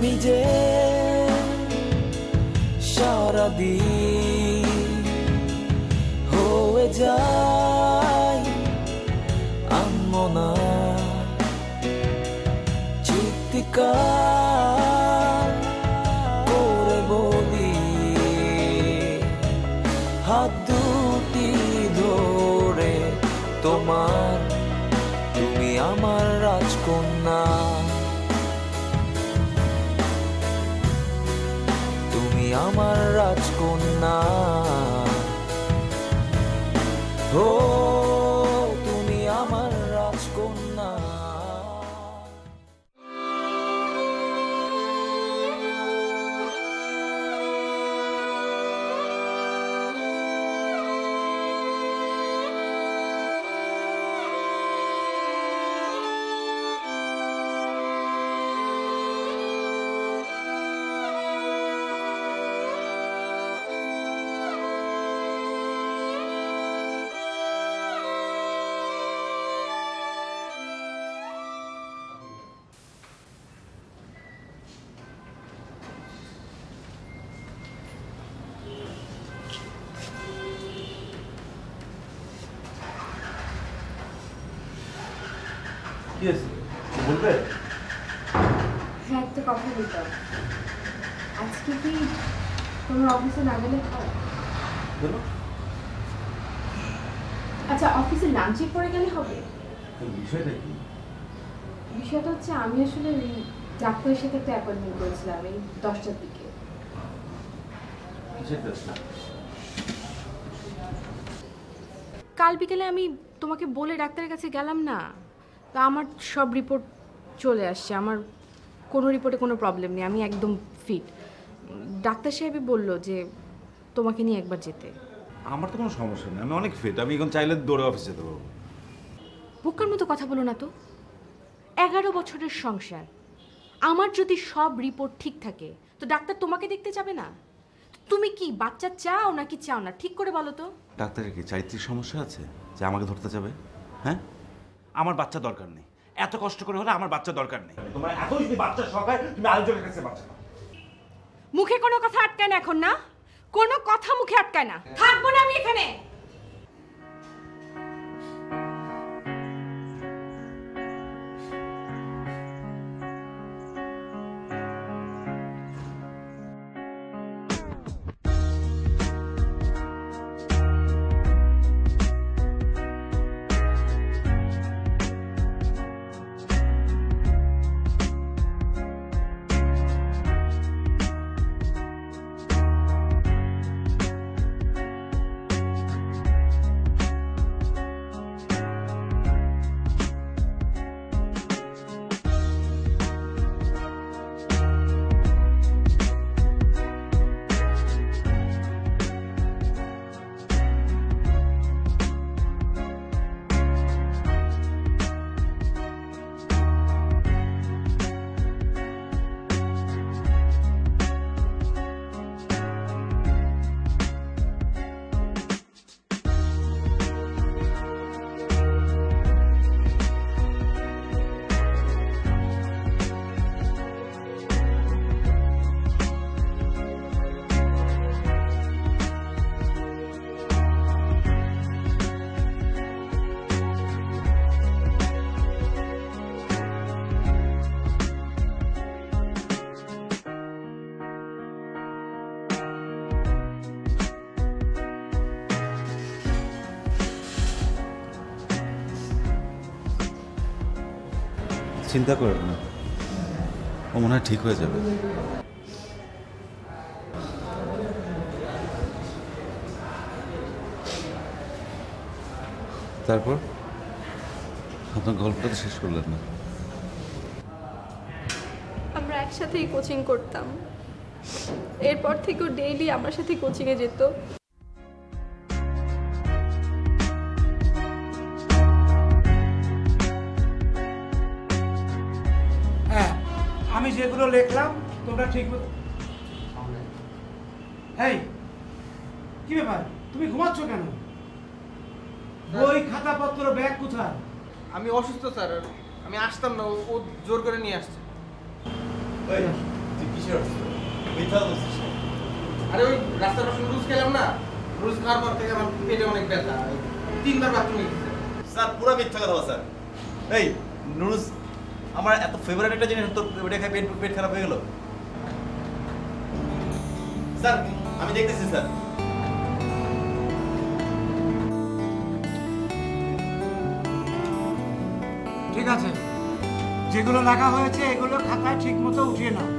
আমি যে সারাদিন হয়ে যাই আনমনা চিৎকার করে বলি হাত দুটি ধরে তোমার, তুমি আমার রাজকন্যা, তুমি আমার রাজকন্যা, ও তুমি আমার রাজকন্যা। বলবে? হ্যাঁ, একটা কথা বলতাম। আজকে কি তোমার অফিসে না গেলে হয়? আচ্ছা, অফিসে লাঞ্চের পরে গেলে হবে? বিষয়টা কি? বিষয়টা হচ্ছে আমি আসলে ডাক্তারের সাথে একটা অ্যাপয়েন্টমেন্ট করেছিলাম এই 10টার দিকে। কাল বিকেলে আমি তোমাকে বলে ডাক্তারের কাছে গেলাম না, তো আমার সব রিপোর্ট চলে আসছে, আমার কোনো রিপোর্টে কোনো প্রবলেম নেই, আমি একদম ফিট। ডাক্তার সাহেবই বললো যে তোমাকে নিয়ে একবার যেতে। আমার তো কোনো সমস্যা নেই, আমি অনেক ফিট, আমি এখন চাইলে দৌড়ে অফিসে যেতে পারবো। বোকার মতো কথা বলো না তো। 11 বছরের সংসার, আমার যদি সব রিপোর্ট ঠিক থাকে তো ডাক্তার তোমাকে দেখতে যাবে না? তুমি কি বাচ্চা চাও নাকি চাও না, ঠিক করে বলো তো। ডাক্তারের কি চারিত্রিক সমস্যা আছে যে আমাকে ধরতে যাবে? হ্যাঁ, আমার বাচ্চা দরকার নেই, এত কষ্ট করে হলে আমার বাচ্চা দরকার নেই। তোমার এখন যদি বাচ্চা শখ হয় তুমি আরেকজনের কাছে বাচ্চা নাও। মুখে কোনো কথা আটকায় না এখন, না কোনো কথা মুখে আটকায় না। থাকবো না আমি এখানে। চিন্তা করেন না, ও মনে হয় ঠিক হয়ে যাবে। তারপর আপনার গল্পটা তো শেষ করলেন না। আমরা একসাথেই কোচিং করতাম, এরপর থেকেও ডেইলি আমার সাথে কোচিংয়ে যেত। হ্যাঁ, আমি যেগুলো লিখলাম তোমরা ঠিক মতো। এই কি ব্যাপার, তুমি ঘুমাচ্ছ কেন? বই খাতাপত্র ব্যাগ কোথায়? আমি অসুস্থ স্যার, আমি আসতাম না, ও জোর করে নিয়ে আসছে। শিওর মিথ্যা বলছিস না। আরে ওই রাস্তার পাশে নুডলস খেলাম না, নুডলস খাওয়ার পর থেকে আমার পেটে অনেক ব্যথা, 3বার বাথরুমে গেছে। স্যার পুরো মিথ্যা কথা বল স্যার। এই নুডলস আমার এত ফেভারিট একটা জিনিস, তোর ওটা খাই পেট খারাপ হয়ে গেল। স্যার আমি দেখতেছি স্যার। ঠিক আছে, যেগুলো লেখা হয়েছে এগুলো খাতায় ঠিক মতো উঠিয়ে নাও।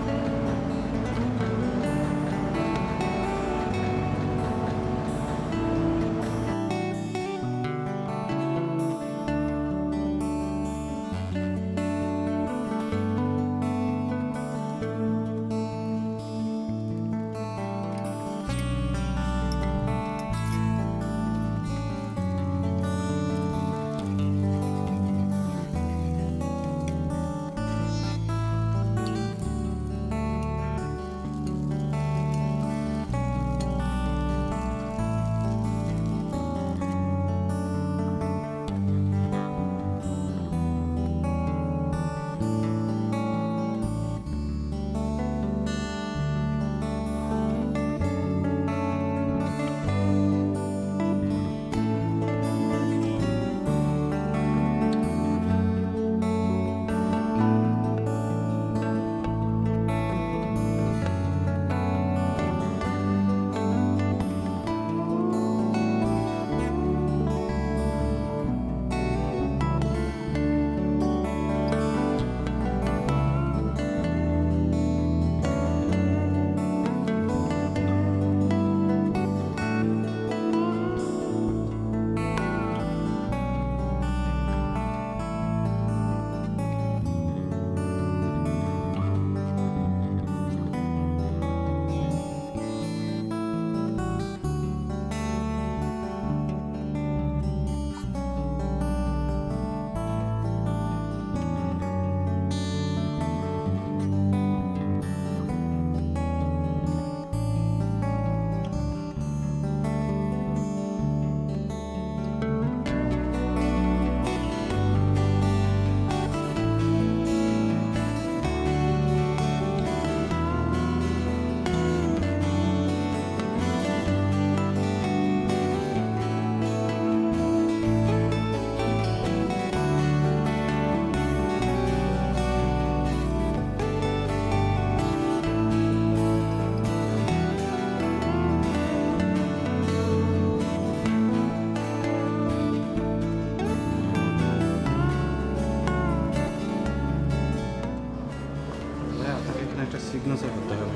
একটা সিগনেচার করতে হবে।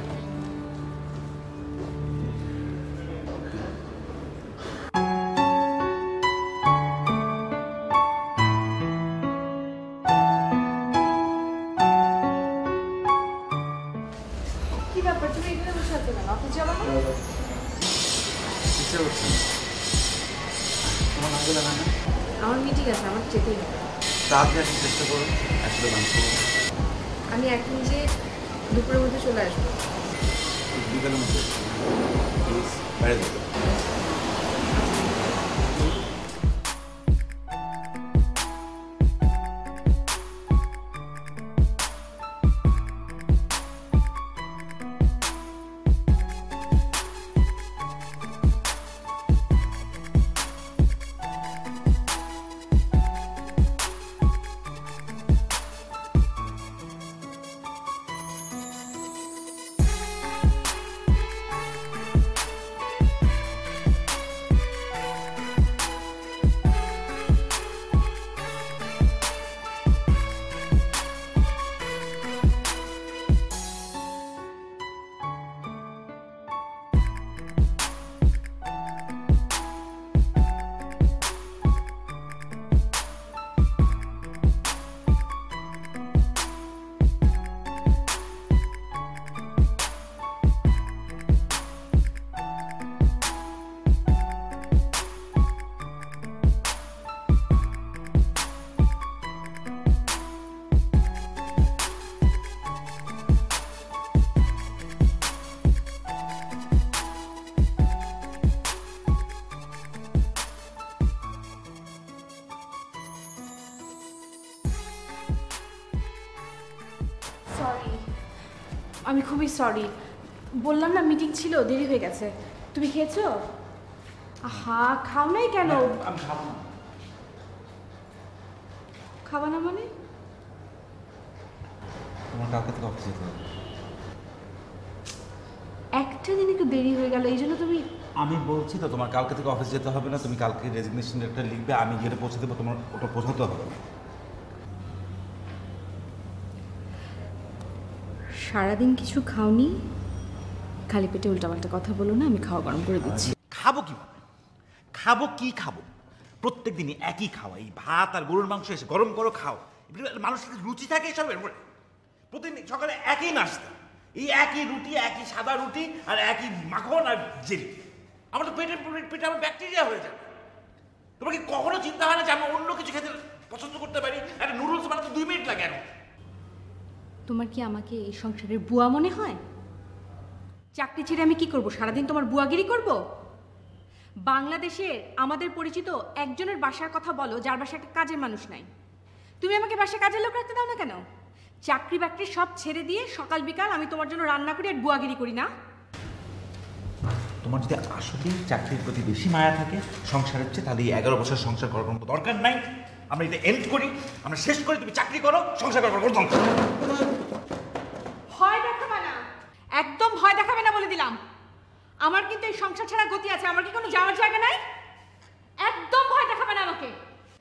কি ব্যাপার, তুমি এখানে বসে আছো কেন? অফিস যাবো না? ইচ্ছা করছে তোমার নাম বলে না? আমার মিটিং আছে, আমার যেতেই হবে। তাড়াতাড়ি আসার চেষ্টা করো, আসলে লাঞ্চ করবো। আমি এখন যে দুপুরের মধ্যে চলে আসবো। বিকালের মধ্যে প্লিজ বাইরে যাবো। আমি খুবই সরি, বললাম না মিটিং ছিল, দেরি হয়ে গেছে। তুমি খেয়েছো? হা, খাও নাই কেন? আমি খাবো না। খাবা না মানে? তোমার কালকে থেকে অফিসে যেতে হবে। একটা দিন একটু দেরি হয়ে গেল, এই জন্য তুমি... আমি বলছি তো তোমার কালকে থেকে অফিস যেতে হবে না, তুমি কালকে রেজিগনেশন লেটার লিখবে, আমি গিয়ে পৌঁছে দেবো, তোমার ওটা পৌঁছাতে হবে না। সারাদিন কিছু খাওনি, খালি পেটে উল্টাপাল্টা কথা বলো না, আমি খাওয়া গরম করে দিচ্ছি। খাবো কিভাবে? খাবো কি খাবো? প্রত্যেক দিনই একই খাওয়া, এই ভাত আর গরুর মাংস এসে গরম করো খাও। মানুষের রুচি থাকে এসবের উপরে। প্রতিদিন সকালে একই নাস্তা, এই একই রুটি, একই সাদা রুটি আর একই মাখন আর জেলি। আমার তো পেটে আমার ব্যাকটেরিয়া হয়ে যাবে। তোমার কি কখনো চিন্তা হয় না যে আমি অন্য কিছু খেতে পছন্দ করতে পারি? একটা নুডলস বানাতে 2 মিনিট লাগে। এখন তোমার কি আমাকে এই সংসারের বুয়া মনে হয়? চাকরি ছেড়ে আমি কি করব? সারাদিন তোমার বুয়াগিরি করব? বাংলাদেশের আমাদের পরিচিত একজনের বাসার কথা বলো, যার বাসায় একটা কাজের মানুষ নাই। তুমি আমাকে বাসায় কাজের লোক রাখতে দাও না কেন? চাকরি বাকরি সব ছেড়ে দিয়ে সকাল বিকাল আমি তোমার জন্য রান্না করি আর বুয়াগিরি করি না? তোমার যদি আসলেই চাকরির প্রতি বেশি মায়া থাকে সংসারের চেয়ে, তাহলে এই 11 বছর সংসার করার কোনো দরকার নাই। আমরা এটা এন্ড করি, আমরা শেষ করি। তুমি চাকরি করো, সংসার করার কোনো দরকার নেই। ভয় দেখাবে না, একদম ভয় দেখাবে না বলে দিলাম। আমার কিন্তু এই সংসার ছাড়া গতি আছে, আমার কি কোনো যাওয়ার জায়গা নাই? একদম ভয় দেখাবে না আমাকে।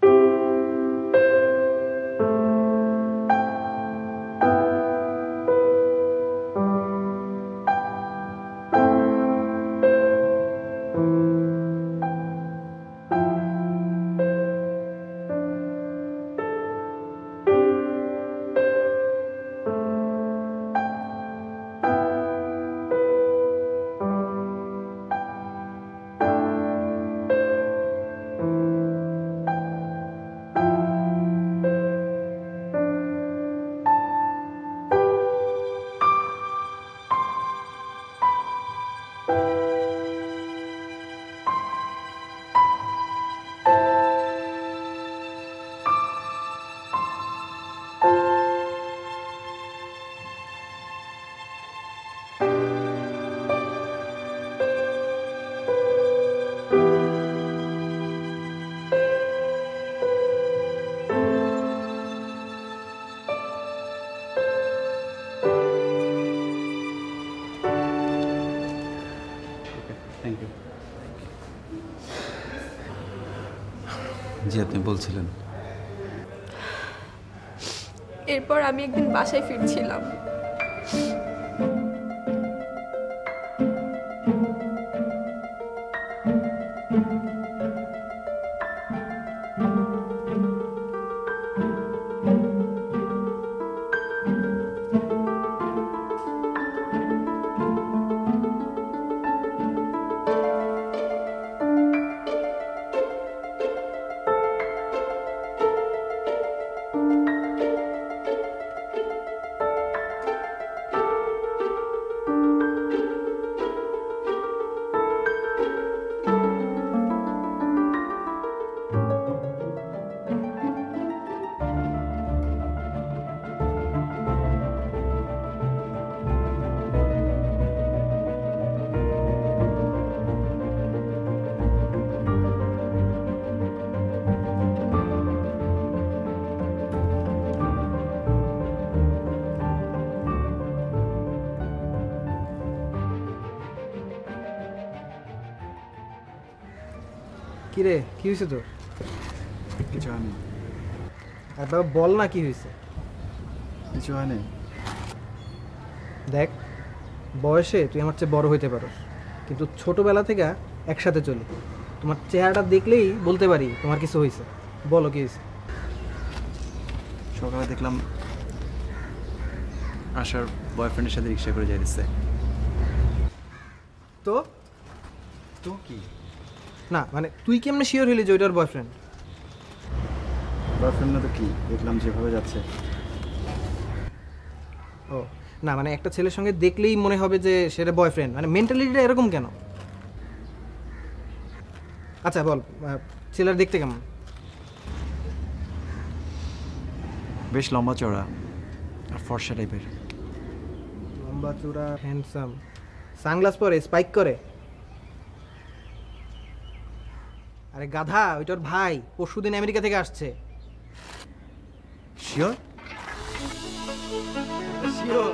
জি, আপনি বলছিলেন। এরপর আমি একদিন বাসায় ফিরছিলাম। কিরে, কি হয়েছে তোর? কিছু হয়নি। আর বাবা বল না কি হয়েছে। কিছু হয়নি। দেখ, বয়সে তুই আমার চেয়ে বড় হইতে পারোস, কিন্তু ছোটবেলা থেকে একসাথে চলি। তোমার চেহারাটা দেখলেই বলতে পারি তোমার কিছু হয়েছে। বলো কি হয়েছে। সকালে দেখলাম আশার বয়ফ্রেন্ডের সাথে রিক্সা করে যাইতেছে। তো তো কি? না মানে তুই কেমনে শিওর হইলি যে ওইটার বয়ফ্রেন্ড? বয়ফ্রেন্ড না তো কি, দেখলাম যেভাবে যাচ্ছে। ও না, মানে একটা ছেলের সঙ্গে দেখলেই মনে হবে যে সেটা বয়ফ্রেন্ড, মানে মেন্টালিটিটা এরকম কেন? আচ্ছা বল, ছেলের দেখতে কেমন? বেশ লম্বা চড়া আর ফর্সা টাইপের। লম্বা চূড়া হ্যান্ডসাম, সানগ্লাস পরে, স্পাইক করে। আরে গাধা, ওইটার ভাই পরশুদিন আমেরিকা থেকে আসছে। শিওর? শিওর।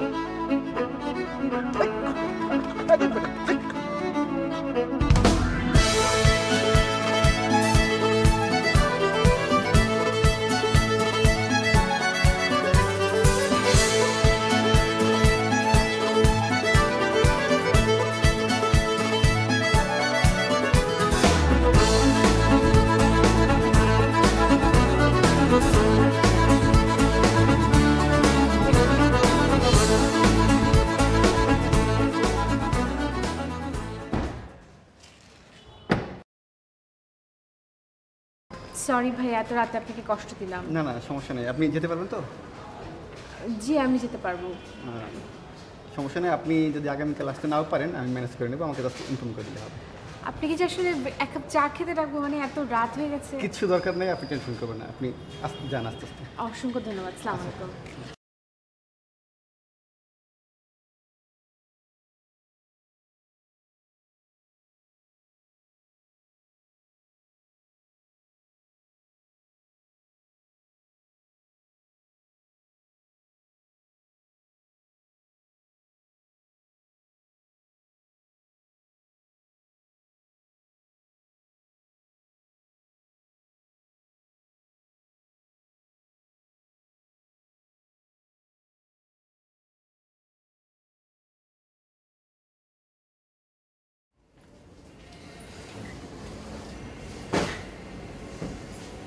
সরি ভাই, এত রাতে আপনাকে কষ্ট দিলাম। না না সমস্যা নেই, আপনি যেতে পারবেন তো? জি আমি যেতে পারবো। সমস্যা নেই, আপনি যদি আগামীকাল আসতে নাও পারেন আমি ম্যানেজ করে নেবো, আমাকে জাস্ট ইনফর্ম করে দিলে হবে। আপনি কি যে আসলে এক কাপ চা খেতে রাখবো, মানে এত রাত হয়ে গেছে। কিচ্ছু দরকার নেই, আপনি টেনশন করবেন না, আপনি যান আস্তে আস্তে। অসংখ্য ধন্যবাদ, সালাম আলাইকুম।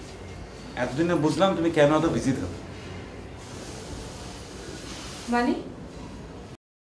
এতদিনে বুঝলাম তুমি কেন এত বিজি থাকো। মানে